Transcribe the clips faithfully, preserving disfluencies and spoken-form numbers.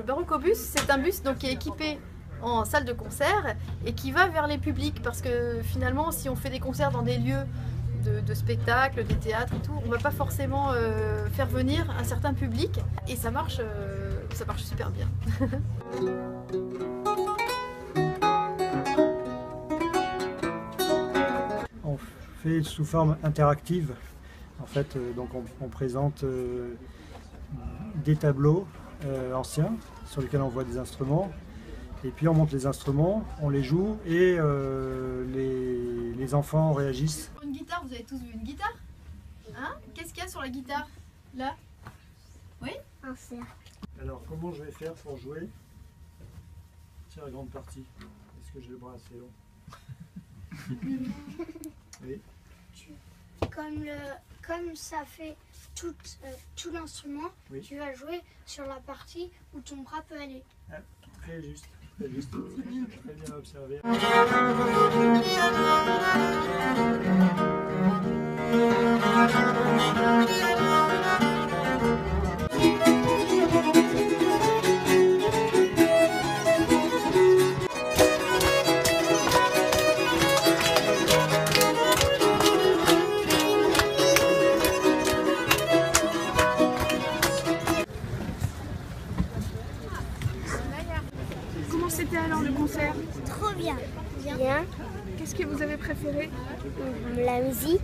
Barocobus, c'est un bus donc, qui est équipé en salle de concert et qui va vers les publics parce que finalement si on fait des concerts dans des lieux de, de spectacle, des théâtres et tout, on ne va pas forcément euh, faire venir un certain public et ça marche, euh, ça marche super bien. On fait sous forme interactive. En fait, euh, donc on, on présente euh, des tableaux euh, anciens sur lesquels on voit des instruments. Et puis on monte les instruments, on les joue et euh, les, les enfants réagissent. Une guitare, vous avez tous vu une guitare, hein? Qu'est-ce qu'il y a sur la guitare, là? Oui? Un cercle. Alors comment je vais faire pour jouer? Tiens, la grande partie. Est-ce que j'ai le bras assez long? Oui. Comme, le, comme ça fait tout, euh, tout l'instrument, oui. Tu vas jouer sur la partie où ton bras peut aller. Ah, très juste. Très juste, très bien observé. Comment c'était alors le concert? Trop bien. Bien. Qu'est-ce que vous avez préféré? La musique.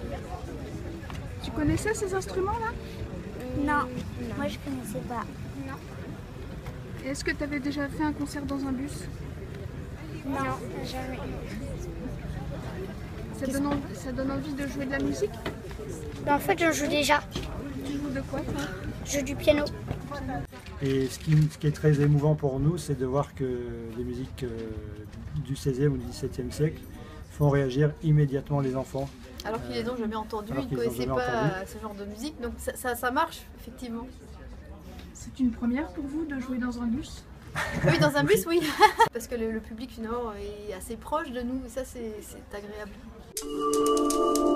Tu connaissais ces instruments-là? Non. non, moi je connaissais pas. Non. Est-ce que tu avais déjà fait un concert dans un bus? Non, jamais. Ça donne, envie, ça donne envie de jouer de la musique? Ben, en fait, j'en joue déjà. Tu joues de quoi, toi? Je joue du piano. Et ce qui, ce qui est très émouvant pour nous, c'est de voir que les musiques euh, du seizième ou du dix-septième siècle font réagir immédiatement les enfants. Alors qu'ils les ont jamais entendus, ils ne connaissaient pas entendu. ce genre de musique, donc ça, ça, ça marche effectivement. C'est une première pour vous de jouer dans un bus? Oui, dans un bus, oui. Parce que le, le public finalement est assez proche de nous, et ça c'est agréable.